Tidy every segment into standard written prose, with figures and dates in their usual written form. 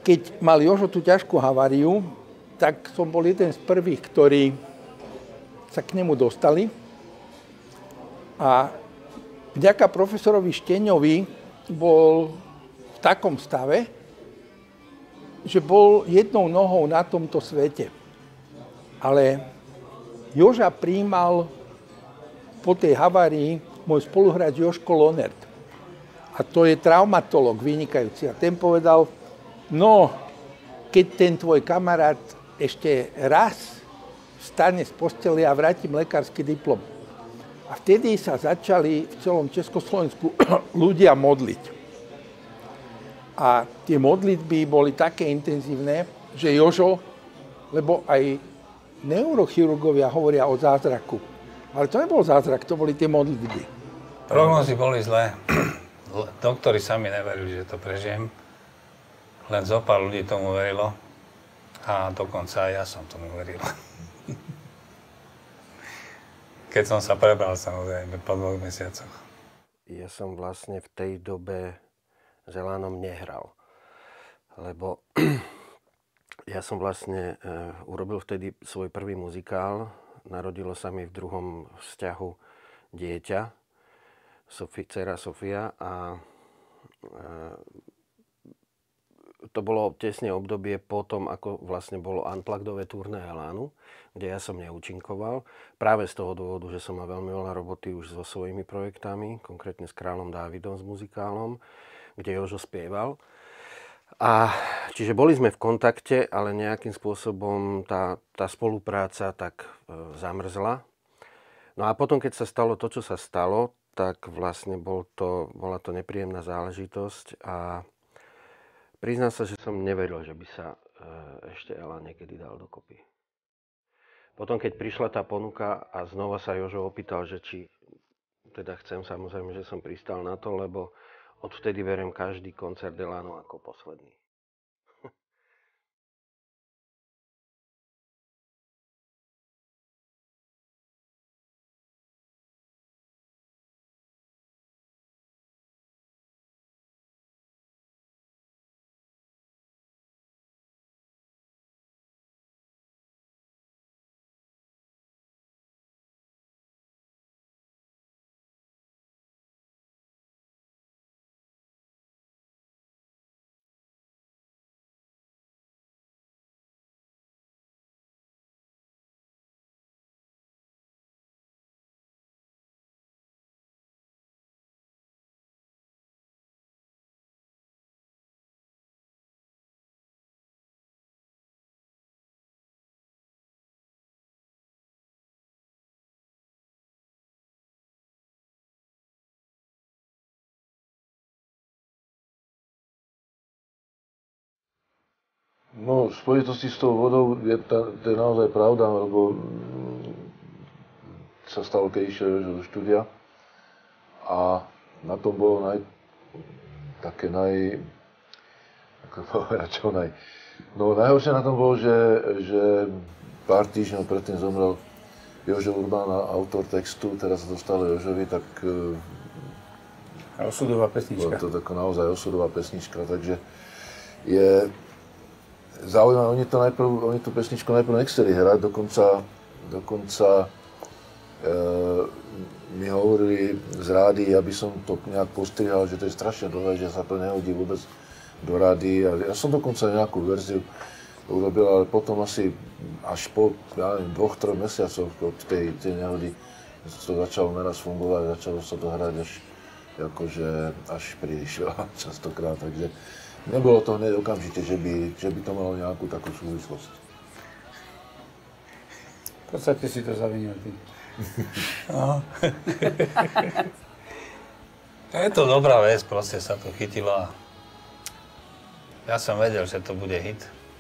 keď mal Jožo tú ťažkú haváriu, tak som bol jeden z prvých, ktorí sa k nemu dostali. A vďaka profesorovi Šteňovi bol v takom stave, že bol jednou nohou na tomto svete. Ale Joža prijímal po tej havárii môj spoluhráč Jožko Lonert. A to je traumatolog vynikajúci. A ten povedal, no, keď ten tvoj kamarát ešte raz vstane z postele a vrátim lekársky diplom. A vtedy sa začali v celom Československu ľudia modliť. A tie modlitby boli také intenzívne, že Jožo, lebo aj neurochirurgovia hovoria o zázraku. Ale to nebol zázrak, to boli tie modlitby. Prognózy boli zlé. Doktori sami neverili, že to prežijem. Len zo pár ľudí tomu verilo. A dokonca aj ja som tomu veril. Keď som sa prebral, samozrejme, po 2 mesiacoch. Ja som vlastne v tej dobe s Elánom nehral. Lebo ja som vlastne urobil vtedy svoj prvý muzikál. Narodilo sa mi v druhom vzťahu dieťa, dcera Sofia. A to bolo tesne obdobie potom, ako vlastne bolo Unpluggedové turné Elánu, kde ja som neúčinkoval. Práve z toho dôvodu, že som mal veľmi veľa roboty už so svojimi projektami, konkrétne s Kráľom Dávidom, s muzikálom, kde Jožo spieval. A čiže boli sme v kontakte, ale nejakým spôsobom tá spolupráca tak zamrzla. No a potom, keď sa stalo to, čo sa stalo, tak vlastne bola to nepríjemná záležitosť a priznám sa, že som neveril, že by sa ešte Elán niekedy dal dokopy. Potom, keď prišla tá ponuka a znova sa Jožo opýtal, že či teda chcem, samozrejme, že som pristal na to, lebo odvtedy beriem každý koncert Elánu ako posledný. No, v spojitosti s tou vodou to je naozaj pravda, lebo sa stalo, keď išiel do štúdia a na tom bolo najhoršie na tom bolo, že pár týždňov predtým zomrel Jožo Urbán, autor textu, teraz sa to stalo Jožovi, tak Osudová pesnička. Bola to taká naozaj osudová pesnička, takže je zaujímavé, oni tú pesničku najprv nechceli hrať, dokonca mi hovorili z rády, aby som to nejak postrihal, že to je strašne dlhé, že sa to nehodí vôbec do rády. A ja som dokonca nejakú verziu urobil, ale potom asi až po 2-3 mesiacoch od tej nehody to začalo naraz fungovať, začalo sa to hrať až príliš veľa častokrát, takže nebolo to hneď okamžite, že by to malo nejakú takú súvislosť. V podstate si to zavinil ty. No. Je to dobrá vec, proste sa to chytilo. Ja som vedel, že to bude hit,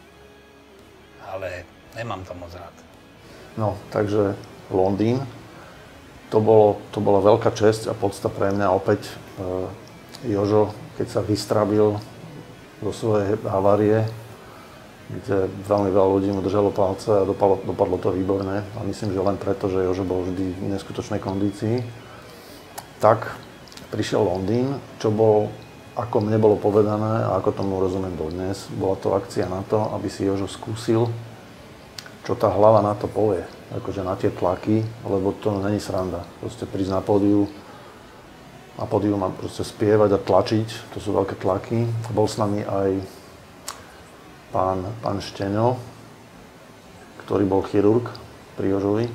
ale nemám to moc rád. No, takže Londýn, to bola veľká česť a podsta pre mňa opäť. Jožo, keď sa vystrabil zo svojej havárie, kde veľmi veľa ľudí mu držalo palce a dopadlo to výborné. A myslím, že len preto, že Jožo bol vždy v neskutočnej kondícii. Tak prišiel Londýn, čo bol ako mne bolo povedané a ako tomu rozumiem dodnes, bola to akcia na to, aby si Jožo skúsil, čo tá hlava na to povie, akože na tie tlaky, lebo to není sranda. Proste prísť na pódiu a proste spievať a tlačiť, to sú veľké tlaky. Bol s nami aj pán Šteňo, ktorý bol chirurg pri Jožovi.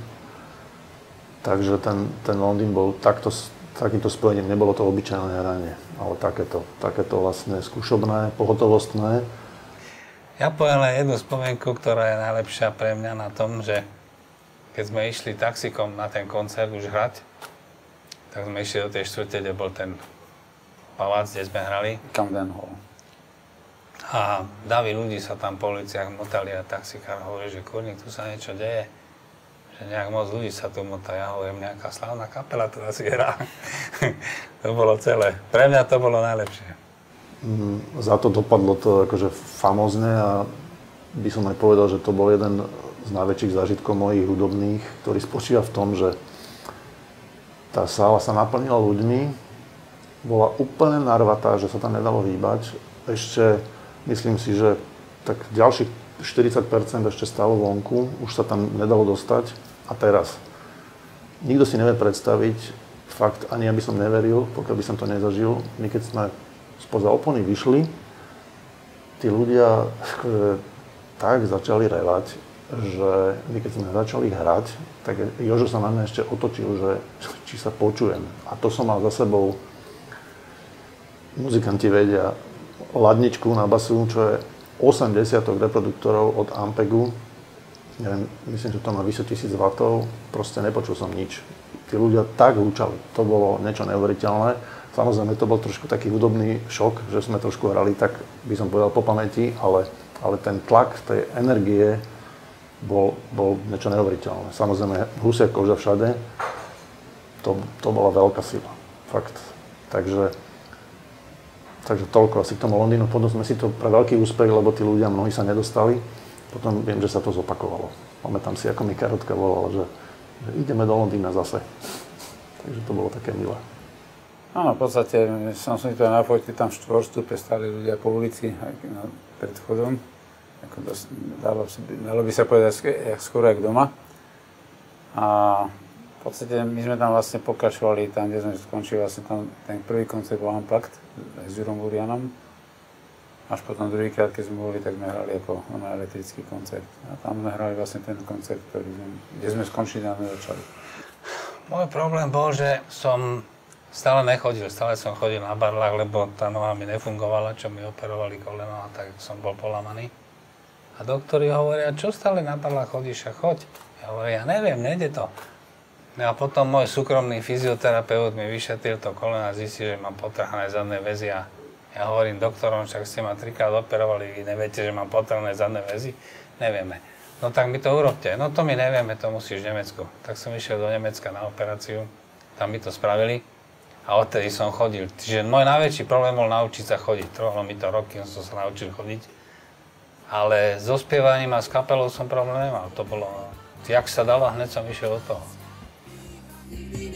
Takže ten Londýn bol takýmto spojením, nebolo to obyčajné hranie, ale takéto vlastne skúšobné, pohotovostné. Ja poviem len jednu spomienku, ktorá je najlepšia pre mňa na tom, že keď sme išli taxikom na ten koncert už hrať, tak sme išli do tej štvrte, kde bol ten palác, kde sme hrali. Camden Hall. A davy ľudí sa tam po uliciach motali a taxikár hovorí, že kurník, tu sa niečo deje. Že nejak moc ľudí sa tu motá. Ja hovorím, nejaká slávna kapela tu asi hrá. To bolo celé. Pre mňa to bolo najlepšie. Za to dopadlo to akože famózne a by som aj povedal, že to bol jeden z najväčších zážitkov mojich hudobných, ktorý spočíva v tom, že tá sála sa naplnila ľuďmi, bola úplne narvatá, že sa tam nedalo hýbať. Ešte, myslím si, že tak ďalších 40% ešte stálo vonku, už sa tam nedalo dostať. A teraz, nikto si nevie predstaviť, fakt ani ja by som neveril, pokiaľ by som to nezažil. My keď sme spoza opony vyšli, tí ľudia akože tak začali revať, že my keď sme začali hrať, tak Jožo sa na mňa ešte otočil, že či sa počujem. A to som mal za sebou, muzikanti vedia, ladničku na basu, čo je 80 reproduktorov od Ampegu. Neviem, myslím, že to má vyše 1000 W. Proste nepočul som nič. Tí ľudia tak húčali. To bolo niečo neuveriteľné. Samozrejme, to bol trošku taký hudobný šok, že sme trošku hrali, tak by som povedal po pamäti, ale ten tlak tej energie bol niečo neuveriteľné. Samozrejme, husia koža všade, to bola veľká sila. Fakt. Takže toľko asi k tomu Londýnu. Potom sme si to pre veľký úspech, lebo tí ľudia mnohí sa nedostali. Potom viem, že sa to zopakovalo. Pamätám si, ako mi Karotka volala, že ideme do Londýna zase. Takže to bolo také milé. Áno, v podstate som si to nafotil, tam štvorstupe stáli ľudia po ulici pred vchodom. Dalo by sa povedať skoro jak doma. A v podstate my sme tam vlastne pokračovali tam, kde sme skončili vlastne tam ten prvý koncert bol Unplugged s Jurom Burianom. Až potom druhýkrát, keď sme boli, tak sme hrali ako elektrický koncert. A tam sme hrali vlastne ten koncert, kde sme skončili a nezačali. Môj problém bol, že som stále nechodil, stále som chodil na barlách, lebo tá noha mi nefungovala, čo mi operovali koleno a tak som bol polamaný. A doktori hovoria, čo stále na barlách chodíš a choď. Ja hovorím, ja neviem, nejde to. No a potom môj súkromný fyzioterapeut mi vyšetril to koleno a zistil, že mám potrhané zadné väzy a ja hovorím doktorom, však ste ma 3-krát operovali, vy neviete, že mám potrhané zadné väzy? Nevieme. No tak mi to urobte. No to my nevieme, to musíš v Nemecku. Tak som išiel do Nemecka na operáciu, tam mi to spravili a odtedy som chodil. Čiže môj najväčší problém bol naučiť sa chodiť. Trvalo mi to roky, som sa naučil chodiť. Ale so spievaním a s kapelou som problém nemal. To bolo, jak sa dalo, hneď som išiel do toho.